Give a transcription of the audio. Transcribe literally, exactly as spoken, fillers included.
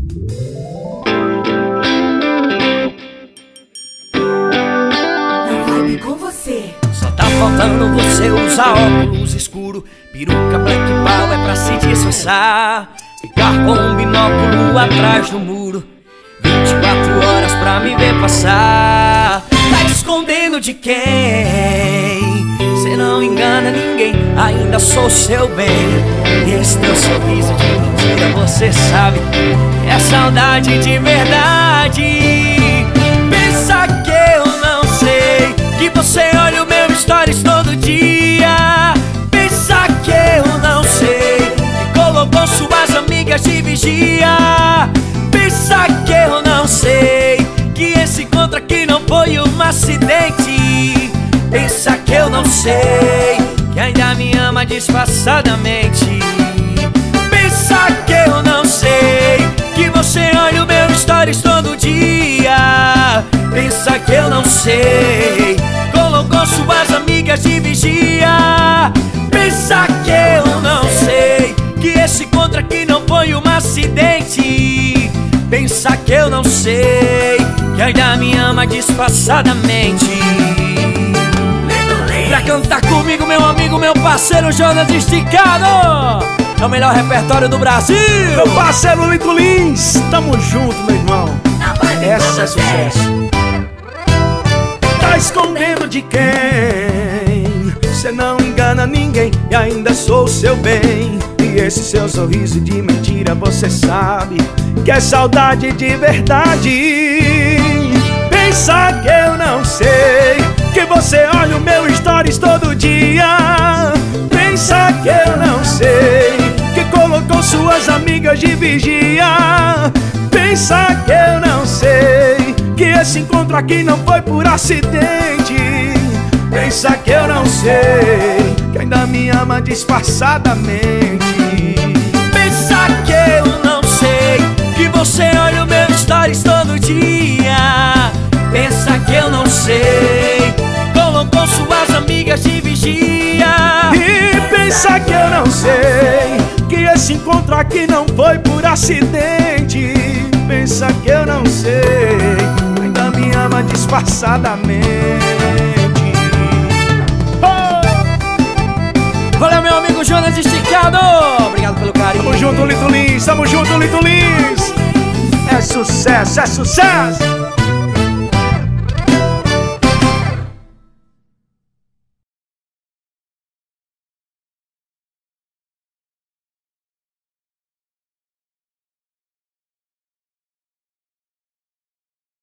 Com você. Só tá faltando você usar óculos escuro, peruca black power pra se disfarçar, ficar com um binóculo atrás do muro, vinte e quatro horas pra me ver passar. Tá te escondendo de quem? Cê não engana ninguém, ainda sou seu bem. E esse teu sorriso de mentira, você sabe que é saudade de verdade. Pensa que eu não sei que você olha o meu stories todo dia. Pensa que eu não sei que colocou suas amigas de vigia. Pensa que eu não sei que esse encontro aqui não foi um acidente. Pensa que eu não sei que ainda me ama disfarçadamente. Pensa que eu não sei que você olha o meu stories todo dia. Pensa que eu não sei, colocou suas amigas de vigia. Pensa que eu não sei que esse encontro aqui não foi um acidente. Pensa que eu não sei que ainda me ama disfarçadamente. Pra cantar comigo, meu amigo, meu parceiro Jonas Esticado, é o melhor repertório do Brasil. Meu parceiro Lito Lins, tamo junto, meu irmão. Essa é sucesso. Tá escondendo de quem? Cê não engana ninguém e ainda sou seu bem. E esse seu sorriso de mentira, você sabe que é saudade de verdade. Pensa que eu não sei que você olha o meu stories todo dia. Pensa que eu não sei que colocou suas amigas de vigia. Pensa que eu não sei que esse encontro aqui não foi por acidente. Pensa que eu não sei que ainda me ama disfarçadamente. Pensa que eu não sei que você olha o meu stories todo dia. Pensa que eu não sei, colocou suas amigas de vigia. E pensa que eu não sei que esse encontro aqui não foi por acidente. Pensa que eu não sei, ainda me ama disfarçadamente. Oh! Valeu, meu amigo Jonas Esticado, obrigado pelo carinho. Tamo junto, Lito Lins, tamo junto, Lito Lins. É sucesso, é sucesso.